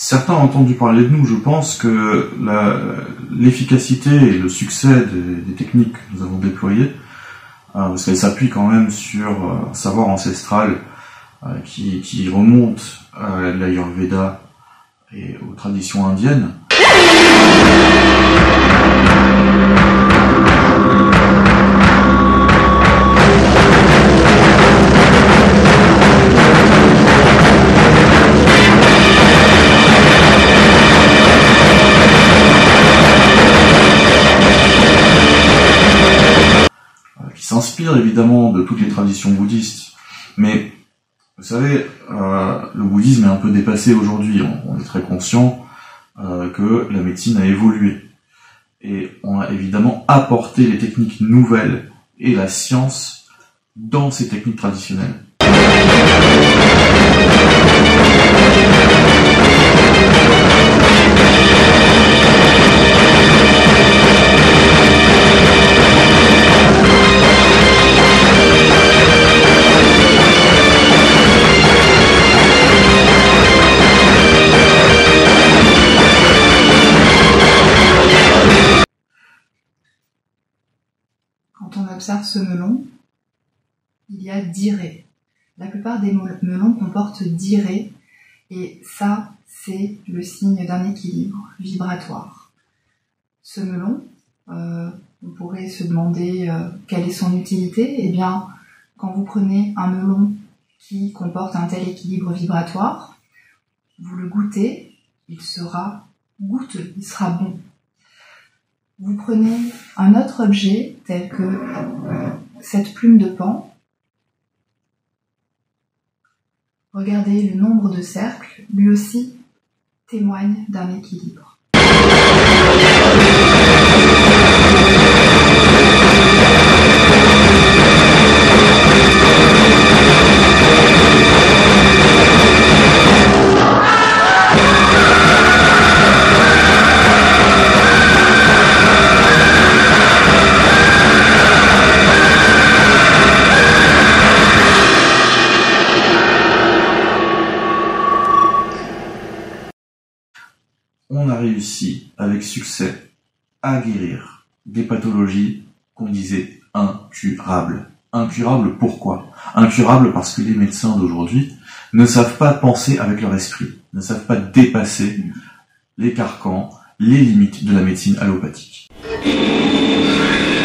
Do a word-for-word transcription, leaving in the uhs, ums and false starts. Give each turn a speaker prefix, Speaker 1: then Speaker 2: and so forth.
Speaker 1: certains ont entendu parler de nous. Je pense que l'efficacité et le succès des, des techniques que nous avons déployées, euh, parce qu'elles s'appuient quand même sur euh, un savoir ancestral euh, qui, qui remonte à l'Ayurveda et aux traditions indiennes. S'inspire évidemment de toutes les traditions bouddhistes, mais vous savez, euh, le bouddhisme est un peu dépassé aujourd'hui. On, on est très conscient euh, que la médecine a évolué, et on a évidemment apporté les techniques nouvelles et la science dans ces techniques traditionnelles.
Speaker 2: Quand on observe ce melon, il y a dix raies. La plupart des melons comportent dix raies, et ça, c'est le signe d'un équilibre vibratoire. Ce melon, euh, on pourrait se demander euh, quelle est son utilité. Eh bien, quand vous prenez un melon qui comporte un tel équilibre vibratoire, vous le goûtez, il sera goûteux, il sera bon. Vous prenez un autre objet, tel que cette plume de paon. Regardez le nombre de cercles, lui aussi témoigne d'un équilibre.
Speaker 1: On a réussi avec succès à guérir des pathologies qu'on disait incurables. Incurables pourquoi? Incurables parce que les médecins d'aujourd'hui ne savent pas penser avec leur esprit, ne savent pas dépasser les carcans, les limites de la médecine allopathique.